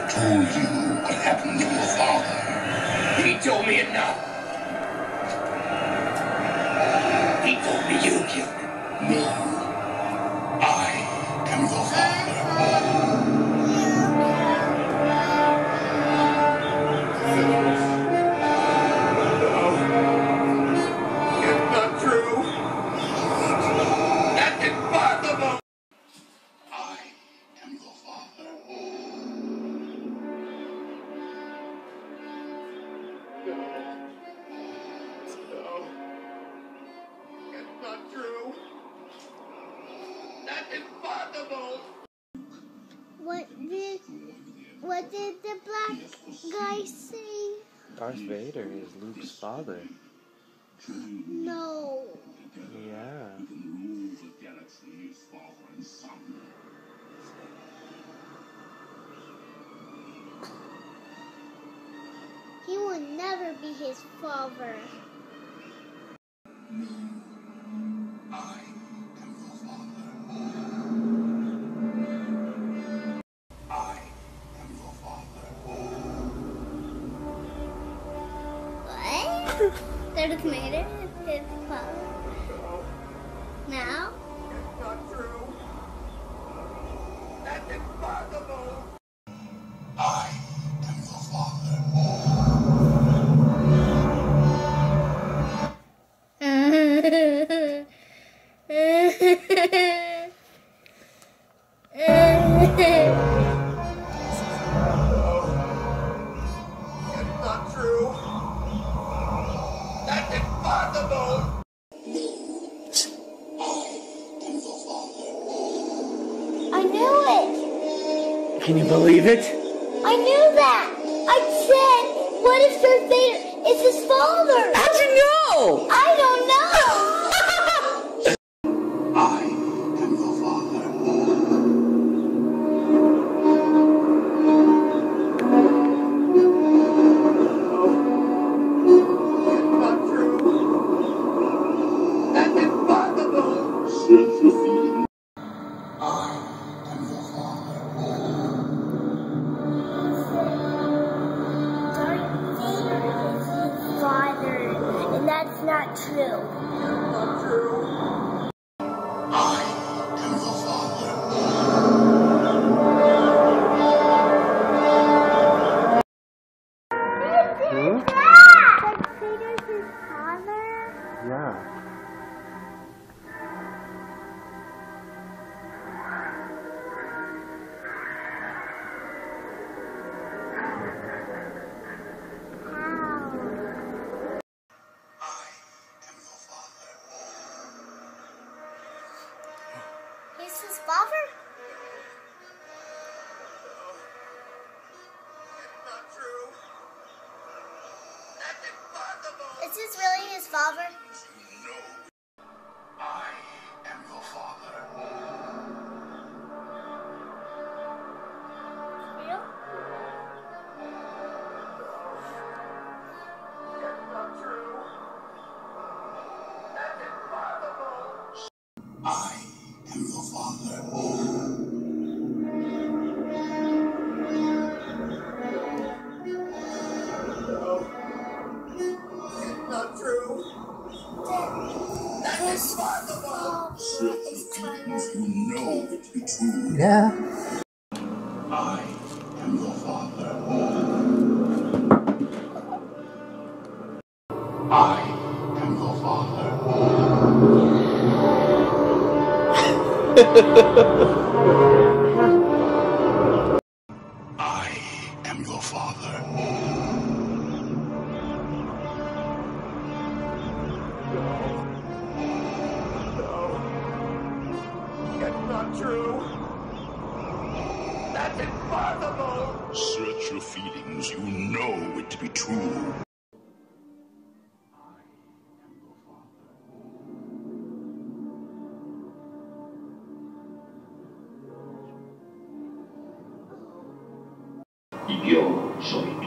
told you what happened to your father. He told me enough. He told me you killed him. No. I am your father. It's not true. That's impossible. I am your father. No. It's not true. That's impossible. What did the black guy say? Darth Vader is Luke's father. No. Yeah. He will never be his father. I am your father. I am your father. What? Darth Vader is his father. Now? It's not true. That's impossible. I am your father. It's not true. That's impossible. I knew it! Can you believe it? I knew that! I said, what if Darth Vader is his father? How'd you know? I don't know! I am your father. It's not true. That's impossible. Search your feelings. I am your father. Darth Vader is his father, and that's not true. Not true. I am your father. Hmm? Darth Vader's his father? Yeah. How? I am your father. He's his father? It's not true. That's impossible. Is this really his father? No. I am your father. Real? It's not true. That's impossible. I am your father. It's not true. That's impossible. You know it to be true. Yeah. I am your father. I am your father. I am your father. It's not true. That's impossible. Search your feelings. You know it to be true. Y yo soy